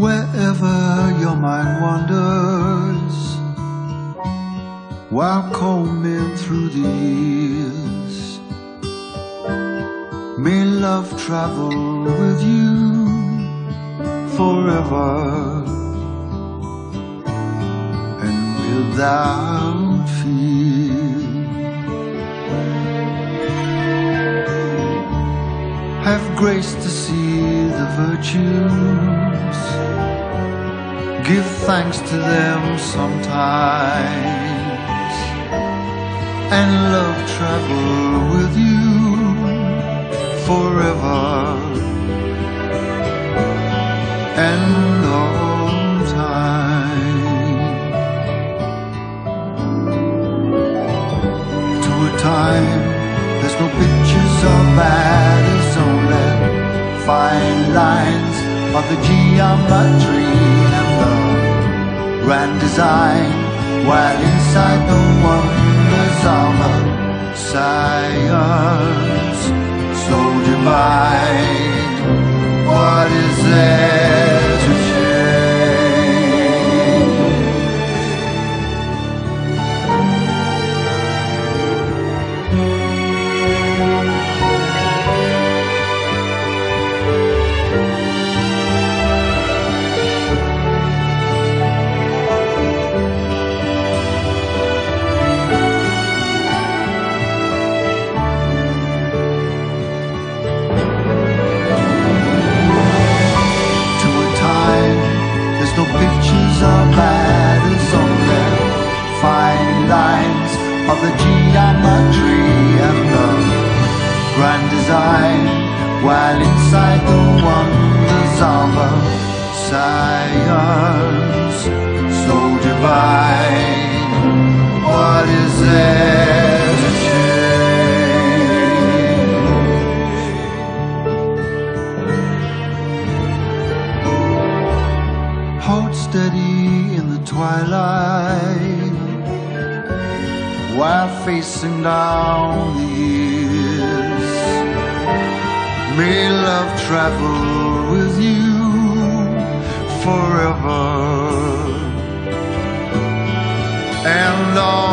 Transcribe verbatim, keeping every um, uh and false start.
Wherever your mind wanders, while combing through the years, may love travel with you forever and without fear. Have grace to see the virtues, give thanks to them sometimes, and love travel with you forever and all time. To a time, there's no pictures of battles, only fine lines of the geometry and the grand design, while inside the wonders of a science so divine. What is there to no pictures of battles, only fine lines of the geometry and the grand design, while inside the wonders of a science so divine. What is there to change? Hold steady in the twilight, while facing down the years. May love travel with you forever and all.